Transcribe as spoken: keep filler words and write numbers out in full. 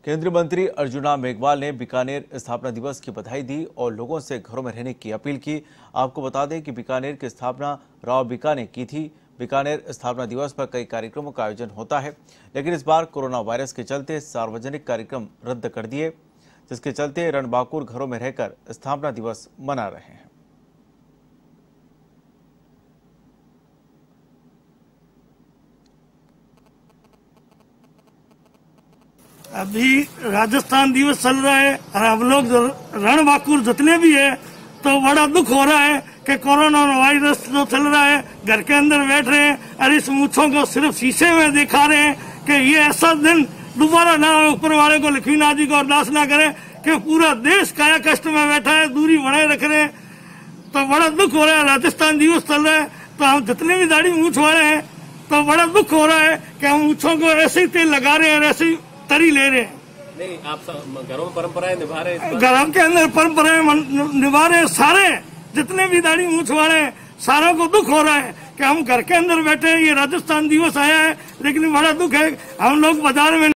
केंद्रीय मंत्री अर्जुना मेघवाल ने बीकानेर स्थापना दिवस की बधाई दी और लोगों से घरों में रहने की अपील की। आपको बता दें कि बीकानेर की स्थापना राव बीका ने की थी। बीकानेर स्थापना दिवस पर कई कार्यक्रमों का आयोजन होता है, लेकिन इस बार कोरोना वायरस के चलते सार्वजनिक कार्यक्रम रद्द कर दिए, जिसके चलते रणबांकुर घरों में रहकर स्थापना दिवस मना रहे हैं। अभी राजस्थान दिवस चल रहा है और हम लोग रणबांकुर जितने भी है तो बड़ा दुख हो रहा है कि कोरोना वायरस जो चल रहा है, घर के अंदर बैठ रहे हैं और इस मूछों को सिर्फ शीशे में दिखा रहे हैं कि ये ऐसा दिन दोबारा ना हो। ऊपर वाले को लक्ष्मीनाथ जी को अरदास ना करे कि पूरा देश काया कष्ट में बैठा है, दूरी बनाए रख रहे हैं, तो बड़ा दुख हो रहा है। राजस्थान दिवस चल रहा है तो हम जितने भी दाढ़ी मूछ वाले हैं तो बड़ा दुख हो रहा है कि हम मूछों को ऐसे ही तेल लगा रहे हैं और ऐसे ही तरी ले रहे हैं। नहीं, आप घरों में परंपराएं निभा रहे हैं, घरों के अंदर परंपराएं निभा रहे हैं। सारे जितने भी दाढ़ी मूछ वाले हैं सारों को दुख हो रहा है कि हम घर के अंदर बैठे हैं। ये राजस्थान दिवस आया है, लेकिन बड़ा दुख है हम लोग बाजार में